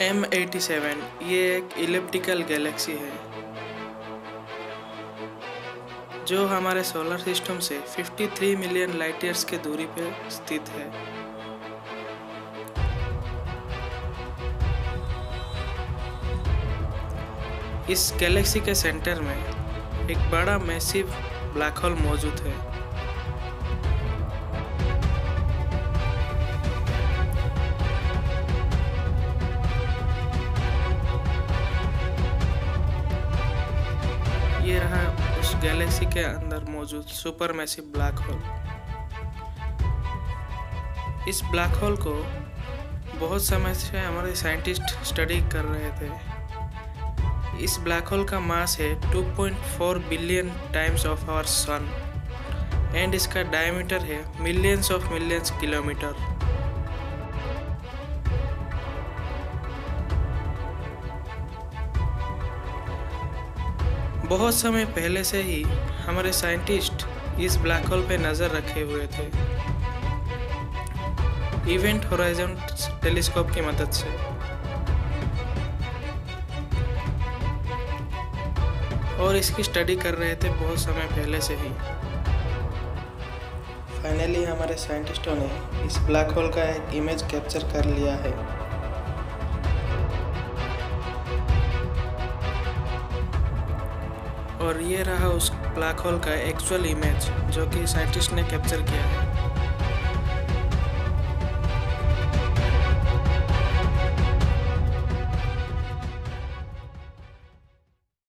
M87 ये एक elliptical Galaxy है जो हमारे सोलर सिस्टम से 53 मिलियन लाइट ईयर्स की दूरी पर स्थित है। इस गैलेक्सी के सेंटर में एक बड़ा मैसिव ब्लैक होल मौजूद है। ये रहा उस गैलेक्सी के अंदर मौजूद सुपर मैसिव ब्लैक होल। इस ब्लैक होल को बहुत समय से हमारे साइंटिस्ट स्टडी कर रहे थे। इस ब्लैक होल का मास है 2.4 billion times of our sun and इसका डायमीटर है मिलियंस ऑफ मिलियंस किलोमीटर। बहुत समय पहले से ही हमारे साइंटिस्ट इस ब्लैक होल पे नज़र रखे हुए थे इवेंट होराइजन टेलीस्कोप की मदद से। और इसकी स्टडी कर रहे थे बहुत समय पहले से ही। फाइनली हमारे साइंटिस्टों ने इस ब्लैक होल का एक इमेज कैप्चर कर लिया है। और ये रहा उस ब्लैक होल का एक्चुअल इमेज जो कि साइंटिस्ट ने कैप्चर किया है।